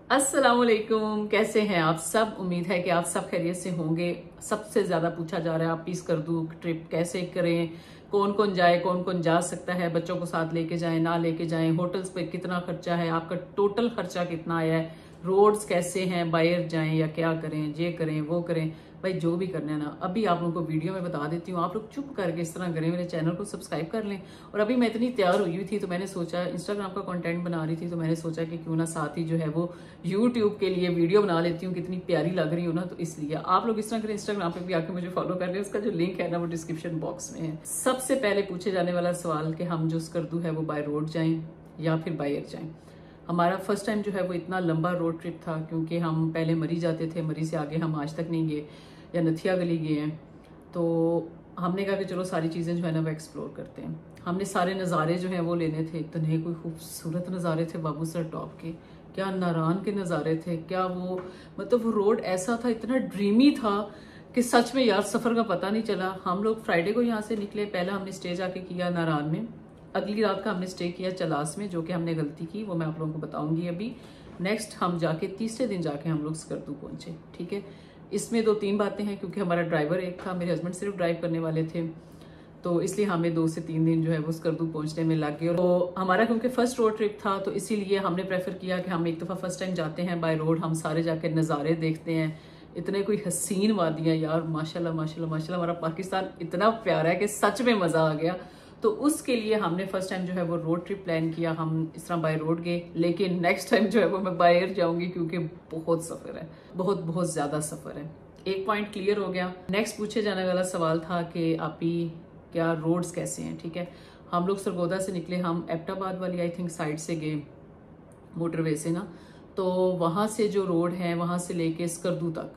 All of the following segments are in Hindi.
अस्सलामुअलैकुम, कैसे हैं आप सब। उम्मीद है कि आप सब खैरियत से होंगे। सबसे ज्यादा पूछा जा रहा है आप भी स्कर्दू ट्रिप कैसे करें, कौन कौन जाए, कौन कौन जा सकता है, बच्चों को साथ लेके जाएं ना लेके जाएं, होटल्स पे कितना खर्चा है, आपका टोटल खर्चा कितना आया है, रोड्स कैसे हैं, बाहर जाएं या क्या करें, ये करें वो करें। भाई जो भी करना है ना, अभी आप लोगों को वीडियो में बता देती हूँ। आप लोग चुप करके इस तरह करें, मेरे चैनल को सब्सक्राइब कर लें। और अभी मैं इतनी तैयार हुई थी तो मैंने सोचा, इंस्टाग्राम का कंटेंट बना रही थी तो मैंने सोचा कि क्यों ना साथ ही जो है वो यूट्यूब के लिए वीडियो बना लेती हूँ। कितनी प्यारी लग रही हूँ ना, तो इसलिए आप लोग इस तरह करें, इंस्टाग्राम पे भी आके मुझे फॉलो कर लें। उसका जो लिंक है ना वो डिस्क्रिप्शन बॉक्स में है। सबसे पहले पूछे जाने वाला सवाल कि हम जो स्कर्दू है वो बाय रोड जाएं या फिर बाय एयर जाएं। हमारा फर्स्ट टाइम जो है वो इतना लंबा रोड ट्रिप था क्योंकि हम पहले मरी जाते थे, मरी से आगे हम आज तक नहीं गए या नथिया गली गए हैं। तो हमने कहा कि चलो सारी चीज़ें जो है ना वो एक्सप्लोर करते हैं। हमने सारे नज़ारे जो हैं वो लेने थे। इतने कोई खूबसूरत नज़ारे थे बाबू सर टॉप के, क्या नारान के नज़ारे थे, क्या वो मतलब वो रोड ऐसा था, इतना ड्रीमी था कि सच में यार सफ़र का पता नहीं चला। हम लोग फ्राइडे को यहाँ से निकले। पहला हमने स्टे जाके किया नारान में, अगली रात का हमने स्टे किया चलास में, जो कि हमने गलती की वो मैं आप लोगों को बताऊंगी अभी। नेक्स्ट हम जाके तीसरे दिन जाके हम लोग स्कर्दू पहुंचे। ठीक है, इसमें 2-3 बातें हैं क्योंकि हमारा ड्राइवर एक था, मेरे हस्बैंड सिर्फ ड्राइव करने वाले थे, तो इसलिए हमें 2 से 3 दिन जो है वो स्कर्दू पहुंचने में लग गए। तो हमारा क्योंकि फर्स्ट रोड ट्रिप था तो इसीलिए हमने प्रेफर किया कि हम एक दफ़ा फर्स्ट टाइम जाते हैं बाय रोड, हम सारे जाके नज़ारे देखते हैं। इतने कोई हसीन वादियाँ यार, माशाल्लाह माशाल्लाह माशाल्लाह। हमारा पाकिस्तान इतना प्यारा है कि सच में मज़ा आ गया। तो उसके लिए हमने फर्स्ट टाइम जो है वो रोड ट्रिप प्लान किया, हम इस तरह बाय रोड गए। लेकिन नेक्स्ट टाइम जो है वो मैं बाय एयर जाऊंगी क्योंकि बहुत सफ़र है, बहुत बहुत ज़्यादा सफ़र है। एक पॉइंट क्लियर हो गया। नेक्स्ट पूछे जाने वाला सवाल था कि आप ही क्या रोड्स कैसे हैं। ठीक है, हम लोग सरगोदा से निकले, हम एबटाबाद वाली आई थिंक साइड से गए मोटरवे से ना, तो वहाँ से जो रोड है वहाँ से लेके स्कर्दू तक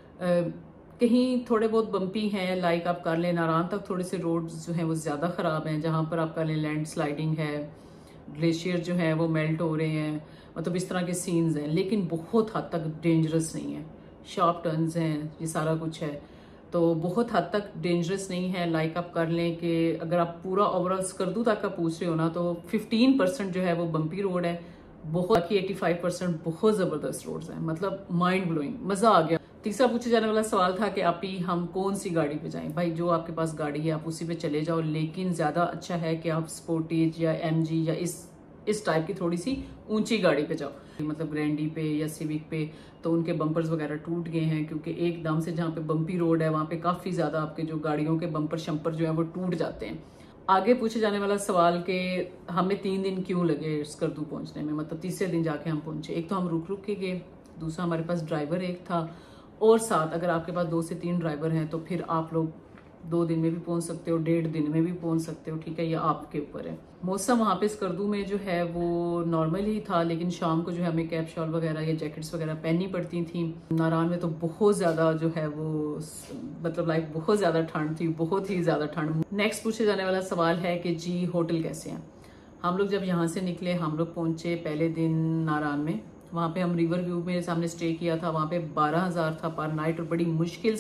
कहीं थोड़े बहुत बम्पी हैं, लाइक आप कर लें नारान तक थोड़े से रोड जो हैं वो ज़्यादा ख़राब हैं, जहाँ पर आप कर लें लैंड स्लाइडिंग है, ग्लेशियर जो है वो मेल्ट हो रहे हैं, मतलब इस तरह के सीन्स हैं। लेकिन बहुत हद तक डेंजरस नहीं है, शार्प टर्न्स हैं, ये सारा कुछ है, तो बहुत हद तक डेंजरस नहीं है। लाइक आप कर लें कि अगर आप पूरा ओवरऑल स्कर्दू तक का पूछ रहे हो ना तो 15% जो है वो बम्पी रोड है, बहुत ही 85% बहुत ज़बरदस्त रोड्स हैं, मतलब माइंड ब्लोइंग, मज़ा आ गया। तीसरा पूछे जाने वाला सवाल था कि आप ही हम कौन सी गाड़ी पे जाएं। भाई जो आपके पास गाड़ी है आप उसी पे चले जाओ, लेकिन ज़्यादा अच्छा है कि आप स्पोर्टेज या एमजी या इस टाइप की थोड़ी सी ऊंची गाड़ी पे जाओ, मतलब ग्रैंडी पे या सिविक पे। तो उनके बम्पर्स वगैरह टूट गए हैं क्योंकि एकदम से जहाँ पे बम्पी रोड है वहाँ पे काफ़ी ज़्यादा आपके जो गाड़ियों के बम्पर शम्पर जो है वो टूट जाते हैं। आगे पूछे जाने वाला सवाल कि हमें 3 दिन क्यों लगे स्कर्दू पहुंचने में, मतलब तीसरे दिन जाके हम पहुंचे। एक तो हम रुक रुक के गए, दूसरा हमारे पास ड्राइवर एक था, और साथ अगर आपके पास 2 से 3 ड्राइवर हैं तो फिर आप लोग 2 दिन में भी पहुंच सकते हो, 1.5 दिन में भी पहुंच सकते हो। ठीक है, ये आपके ऊपर है। मौसम वहाँ पे स्कर्दू में जो है वो नॉर्मल ही था, लेकिन शाम को जो है हमें कैप शॉल वगैरह या जैकेट्स वगैरह पहननी पड़ती थी। नारान में तो बहुत ज़्यादा जो है वो मतलब लाइक बहुत ज़्यादा ठंड थी, बहुत ही ज़्यादा ठंड। नेक्स्ट पूछे जाने वाला सवाल है कि जी होटल कैसे हैं। हम लोग जब यहाँ से निकले हम लोग पहुँचे पहले दिन नारान में, वहाँ पे हम रिवर व्यू में सामने स्टे किया था, वहाँ पे 12,000 था पर नाइट, और बड़ी मुश्किल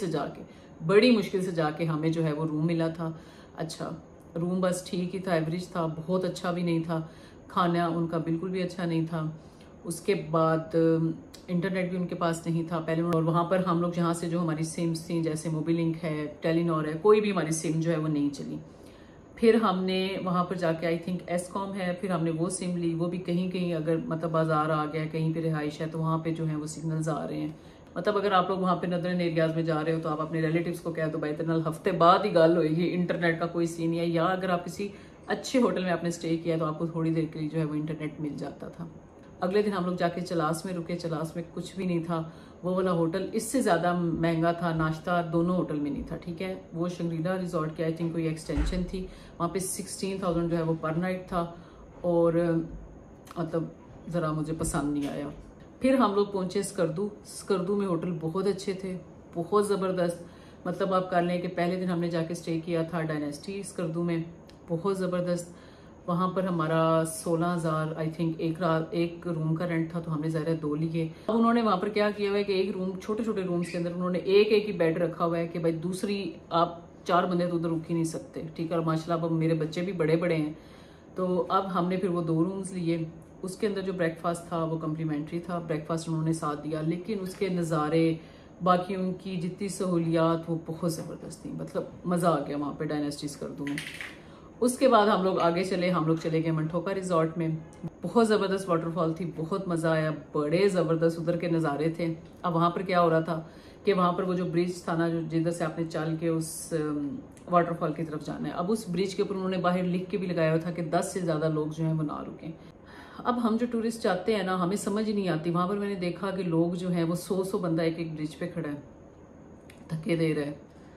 से जाके हमें जो है वो रूम मिला था। अच्छा रूम बस ठीक ही था, एवरेज था, बहुत अच्छा भी नहीं था। खाना उनका बिल्कुल भी अच्छा नहीं था। उसके बाद इंटरनेट भी उनके पास नहीं था पहले। और वहाँ पर हम लोग जहाँ से जो हमारी सिम्स थी, जैसे मोबिलिंक है, टेलीनॉर है, कोई भी हमारी सिम जो है वो नहीं चली। फिर हमने वहाँ पर जाके आई थिंक एसकॉम है, फिर हमने वो सिम ली, वो भी कहीं कहीं अगर मतलब बाजार आ गया, कहीं पे रिहाइश है तो वहाँ पे जो है वो सिग्नल्स आ रहे हैं। मतलब अगर आप लोग वहाँ पे नदरन एरियाज में जा रहे हो तो आप अपने रिलेटिव्स को कह दो भाई इतना हफ्ते बाद ही गल होगी, इंटरनेट का कोई सीन नहीं है। या अगर आप किसी अच्छे होटल में आपने स्टे किया तो आपको थोड़ी देर के लिए जो है वो इंटरनेट मिल जाता था। अगले दिन हम लोग जाके चलास में रुके, चलास में कुछ भी नहीं था। वो वाला होटल इससे ज़्यादा महंगा था, नाश्ता दोनों होटल में नहीं था। ठीक है, वो शंग्रीला रिजॉर्ट की आई थिंक कोई एक्सटेंशन थी, वहाँ पे 16,000 जो है वो पर नाइट था, और मतलब ज़रा मुझे पसंद नहीं आया। फिर हम लोग पहुँचे स्कर्दू में होटल बहुत अच्छे थे, बहुत ज़बरदस्त। मतलब आप कर लें कि पहले दिन हमने जाके स्टे किया था डायनेस्टी स्कर्दू में, बहुत ज़बरदस्त। वहाँ पर हमारा 16,000 आई थिंक एक रूम का रेंट था, तो हमने ज़रा 2 लिए। अब उन्होंने वहाँ पर क्या किया हुआ है कि एक रूम, छोटे छोटे रूम्स के अंदर उन्होंने एक ही बेड रखा हुआ है कि भाई दूसरी आप 4 बंदे तो उधर रुक ही नहीं सकते। ठीक है, और माशाल्लाह अब मेरे बच्चे भी बड़े बड़े हैं, तो अब हमने फिर वो 2 रूम्स लिए। उसके अंदर जो ब्रेकफास्ट था वो कम्प्लीमेंट्री था, ब्रेकफास्ट उन्होंने साथ दिया, लेकिन उसके नज़ारे बाकी उनकी जितनी सहूलियात वो बहुत ज़बरदस्त थी, मतलब मज़ा आ गया वहाँ पे डायनेस्टी स्कर्दू में। उसके बाद हम लोग आगे चले, हम लोग चले गए मंठोका रिजॉर्ट में। बहुत ज़बरदस्त वाटरफॉल थी, बहुत मज़ा आया, बड़े ज़बरदस्त उधर के नज़ारे थे। अब वहाँ पर क्या हो रहा था कि वहाँ पर वो जो ब्रिज था ना, जो जिधर से आपने चल के उस वाटरफॉल की तरफ जाना है, अब उस ब्रिज के ऊपर उन्होंने बाहर लिख के भी लगाया हुआ था कि 10 से ज़्यादा लोग जो हैं वो ना रुकें। अब हम जो टूरिस्ट जाते हैं ना, हमें समझ ही नहीं आती। वहाँ पर मैंने देखा कि लोग जो हैं वो 100 बंदा एक एक ब्रिज पे खड़ा है, धक्के दे रहे हैं,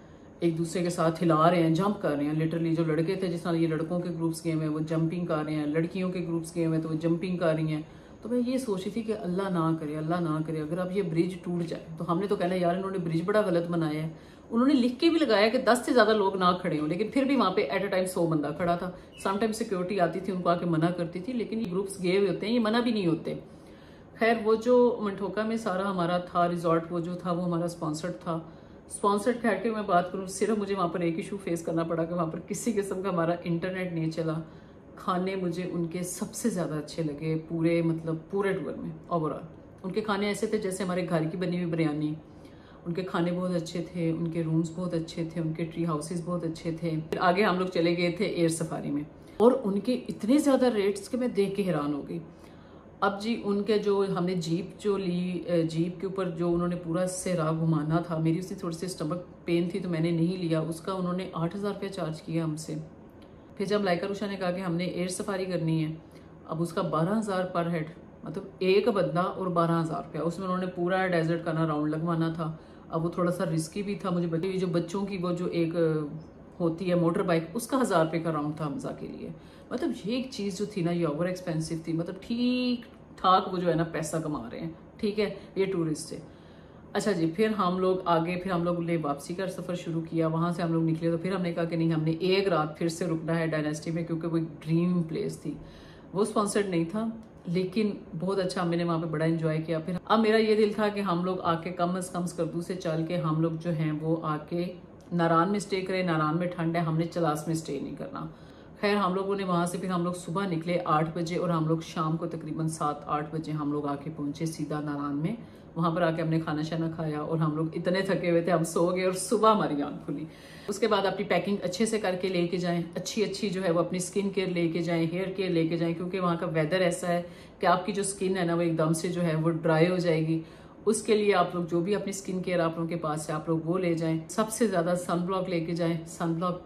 एक दूसरे के साथ हिला रहे हैं, जंप कर रहे हैं लिटरली। जो लड़के थे, जिस तरह ये लड़कों के ग्रुप्स गए हुए हैं वो जंपिंग कर रहे हैं, लड़कियों के ग्रुप्स गए हुए हैं तो वो जंपिंग कर रही हैं। तो मैं ये सोच रही थी कि अल्लाह ना करे, अल्लाह ना करे अगर अब ये ब्रिज टूट जाए। तो हमने तो कहना यार इन्होंने ब्रिज बड़ा गलत बनाया है। उन्होंने लिख के भी लगाया कि 10 से ज़्यादा लोग ना खड़े हों, लेकिन फिर भी वहाँ पे एट अ टाइम 100 बंदा खड़ा था। समटाइम सिक्योरिटी आती थी, उनको आके मना करती थी, लेकिन ये ग्रुप्स गए हुए होते हैं, ये मना भी नहीं होते। खैर वो जो मंठोका में सारा हमारा था रिजॉर्ट, वो जो था वो हमारा स्पॉन्सर्ड था। स्पॉन्सर्ड खैर के मैं बात करूँ, सिर्फ मुझे वहाँ पर एक इशू फेस करना पड़ा कि वहाँ पर किसी किस्म का हमारा इंटरनेट नहीं चला। खाने मुझे उनके सबसे ज़्यादा अच्छे लगे पूरे, मतलब पूरे टूर में ओवरऑल। उनके खाने ऐसे थे जैसे हमारे घर की बनी हुई बिरयानी। उनके खाने बहुत अच्छे थे, उनके रूम्स बहुत अच्छे थे, उनके ट्री हाउसेस बहुत अच्छे थे। फिर आगे हम लोग चले गए थे एयर सफारी में, और उनके इतने ज़्यादा रेट्स के मैं देख के हैरान हो गई। अब जी उनके जो हमने जीप जो ली, जीप के ऊपर जो उन्होंने पूरा सेरा घुमाना था, मेरी उससे थोड़ी सी स्टमक पेन थी तो मैंने नहीं लिया, उसका उन्होंने 8,000 रुपया चार्ज किया हमसे। फिर जब लाइका रुशा ने कहा कि हमने एयर सफारी करनी है, अब उसका 12,000 पर हेड, मतलब एक बंदा और 12,000 रुपया। उसमें उन्होंने पूरा डेजर्ट का ना राउंड लगवाना था। अब वो थोड़ा सा रिस्की भी था मुझे, बच्चे जो बच्चों की वो जो एक होती है मोटर बाइक, उसका 1,000 रुपये का राउंड था हमजा के लिए। मतलब ये एक चीज़ जो थी ना ये ओवर एक्सपेंसिव थी, मतलब ठीक ठाक वो जो है ना पैसा कमा रहे हैं, ठीक है ये टूरिस्ट से। अच्छा जी, फिर हम लोग आगे, फिर हम लोग ने वापसी का सफ़र शुरू किया। वहाँ से हम लोग निकले तो फिर हमने कहा कि नहीं, हमने एक रात फिर से रुकना है डायनेस्टी में, क्योंकि वो एक ड्रीम प्लेस थी। वो स्पॉन्सर्ड नहीं था, लेकिन बहुत अच्छा मैंने वहाँ पे बड़ा एंजॉय किया। फिर अब मेरा ये दिल था कि हम लोग आके कम से कम स्कर्दू से चल के हम लोग जो हैं वो आके नारान में स्टे करें। नारान में ठंड है, हमने चलास में स्टे नहीं करना। खैर हम लोगों ने वहाँ से, फिर हम लोग सुबह निकले 8 बजे और हम लोग शाम को तकरीबन 7-8 बजे हम लोग आके पहुँचे सीधा नारान में। वहाँ पर आके हमने खाना शाना खाया और हम लोग इतने थके हुए थे, हम सो गए और सुबह हमारी आँख खुली। उसके बाद अपनी पैकिंग अच्छे से करके लेके जाएं, अच्छी जो है वो अपनी स्किन केयर लेके जाएं, हेयर केयर लेके जाएं, क्योंकि वहाँ का वेदर ऐसा है कि आपकी जो स्किन है ना वो एकदम से जो है वो ड्राई हो जाएगी। उसके लिए आप लोग जो भी अपनी स्किन केयर आप लोगों के पास है आप लोग वो ले जाएं। सबसे ज़्यादा सन ब्लॉक लेके जाएं, सन ब्लॉक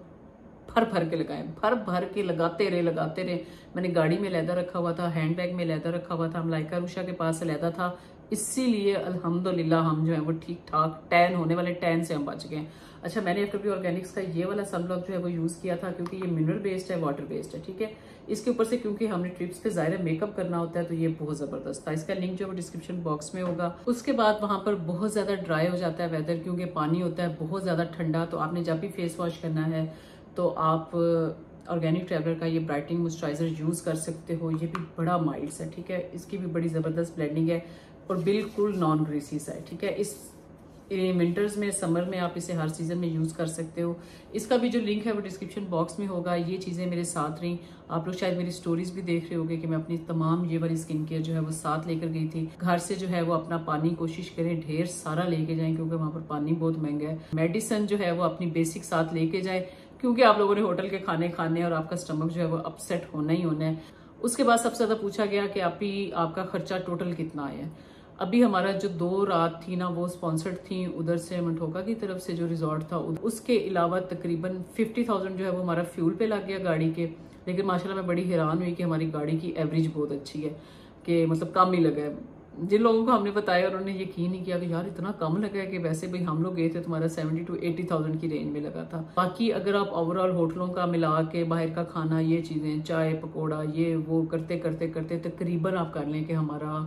भर के लगाएं, भर के लगाते रहे। मैंने गाड़ी में लैदा रखा हुआ था, हैंड बैग में लैदा रखा हुआ था, हम लाइका रुशा के पास लैदा था, इसीलिए अल्हम्दुलिल्लाह हम जो है वो ठीक ठाक टैन होने वाले टैन से हम बच गए। अच्छा, मैंने FW ऑर्गेनिक्स का ये वाला सनब्लॉक जो है वो यूज़ किया था, क्योंकि ये मिनरल बेस्ड है, वाटर बेस्ड है, ठीक है। इसके ऊपर से क्योंकि हमने ट्रिप्स पे ज़ाहिर मेकअप करना होता है तो ये बहुत ज़बरदस्त था। इसका लिंक जो है वो डिस्क्रिप्शन बॉक्स में होगा। उसके बाद वहाँ पर बहुत ज़्यादा ड्राई हो जाता है वेदर, क्योंकि पानी होता है बहुत ज़्यादा ठंडा। तो आपने जब भी फेस वॉश करना है तो आप ऑर्गेनिक ट्रैवलर का ये ब्राइटनिंग मॉइस्चराइजर यूज़ कर सकते हो। ये भी बड़ा माइल्ड है, ठीक है। इसकी भी बड़ी ज़बरदस्त ब्लेंडिंग है और बिल्कुल नॉन ग्रीसी सा है, ठीक है। इस विंटर्स में, समर में आप इसे हर सीजन में यूज़ कर सकते हो। इसका भी जो लिंक है वो डिस्क्रिप्शन बॉक्स में होगा। ये चीज़ें मेरे साथ रही, आप लोग शायद मेरी स्टोरीज भी देख रहे होंगे कि मैं अपनी तमाम ये वाली स्किन केयर जो है वो साथ लेकर गई थी। घर से जो है वो अपना पानी कोशिश करें ढेर सारा लेके जाएं, क्योंकि वहाँ पर पानी बहुत महंगा है। मेडिसिन जो है वो अपनी बेसिक साथ लेके जाए, क्योंकि आप लोगों ने होटल के खाने खाने और आपका स्टमक जो है वो अपसेट होना ही होना है। उसके बाद सबसे ज़्यादा पूछा गया कि आपका खर्चा टोटल कितना आया है। अभी हमारा जो 2 रात थी ना वो स्पॉन्सर्ड थी उधर से मंठोका की तरफ से जो रिजॉर्ट था, उसके अलावा तकरीबन 50,000 जो है वो हमारा फ्यूल पे लग गया गाड़ी के। लेकिन माशाल्लाह मैं बड़ी हैरान हुई कि हमारी गाड़ी की एवरेज बहुत अच्छी है, कि मतलब कम ही लगा है। जिन लोगों को हमने बताया उन्होंने यकीन नहीं किया कि यार इतना कम लगा है, कि वैसे भाई हम लोग गए थे तुम्हारा 70 to 80,000 की रेंज में लगा था। बाकी अगर आप ओवरऑल होटलों का मिला के बाहर का खाना, ये चीज़ें, चाय पकौड़ा, ये वो करते तकरीबन आप कर लें कि हमारा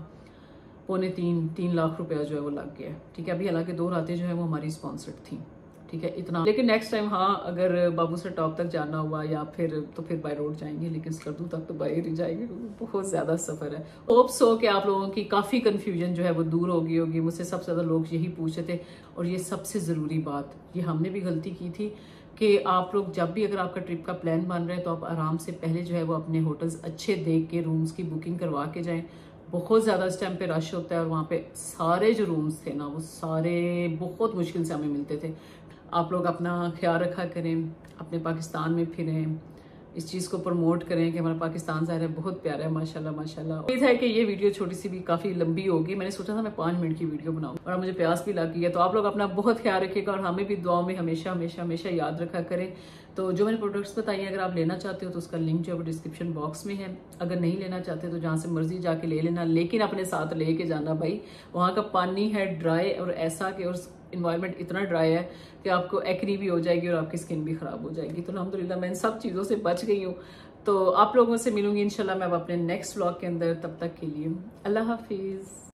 2.25-3 लाख रुपया जो है वो लग गया, ठीक है। अभी हालांकि 2 रातें जो है वो हमारी स्पॉन्सर्ड थी, ठीक है, इतना। लेकिन नेक्स्ट टाइम हाँ अगर बाबू से टॉप तक जाना हुआ या फिर बाय रोड जाएंगे, लेकिन स्कर्दू तक तो बाय ही जाएंगे, क्योंकि बहुत ज़्यादा सफ़र है। होप सो कि आप लोगों की काफ़ी कन्फ्यूजन जो है वो दूर होगी। मुझसे सबसे ज़्यादा लोग यही पूछे थे। और ये सबसे ज़रूरी बात, ये हमने भी गलती की थी कि आप लोग जब भी अगर आपका ट्रिप का प्लान बन रहा है तो आप आराम से पहले जो है वो अपने होटल्स अच्छे देख के रूम्स की बुकिंग करवा के जाएं। बहुत ज़्यादा इस टाइम पे रश होता है और वहाँ पे सारे जो रूम्स थे ना वो सारे बहुत मुश्किल से हमें मिलते थे। आप लोग अपना ख्याल रखा करें, अपने पाकिस्तान में फिरें, इस चीज़ को प्रमोट करें कि हमारा पाकिस्तान ज़ाहिर है बहुत प्यारा है, माशाल्लाह माशाल्लाह। उम्मीद है कि ये वीडियो छोटी सी भी काफ़ी लंबी होगी। मैंने सोचा था मैं 5 मिनट की वीडियो बनाऊं और मुझे प्यास भी लग गई है। तो आप लोग अपना बहुत ख्याल रखिएगा और हमें भी दुआओं में हमेशा हमेशा हमेशा याद रखा करें। तो जो मैंने प्रोडक्ट्स बताइए अगर आप लेना चाहते हो तो उसका लिंक जो है डिस्क्रिप्शन बॉक्स में है। अगर नहीं लेना चाहते तो जहाँ से मर्जी जाके ले लेना, लेकिन अपने साथ लेके जाना भाई। वहाँ का पानी है ड्राई और ऐसा कि और इन्वायरमेंट इतना ड्राई है कि आपको एक्नी भी हो जाएगी और आपकी स्किन भी खराब हो जाएगी। तो अल्हम्दुलिल्लाह मैं इन सब चीज़ों से बच गई हूँ। तो आप लोगों से मिलूंगी इंशाल्लाह मैं अब अपने नेक्स्ट व्लॉग के अंदर। तब तक के लिए अल्लाह हाफिज़।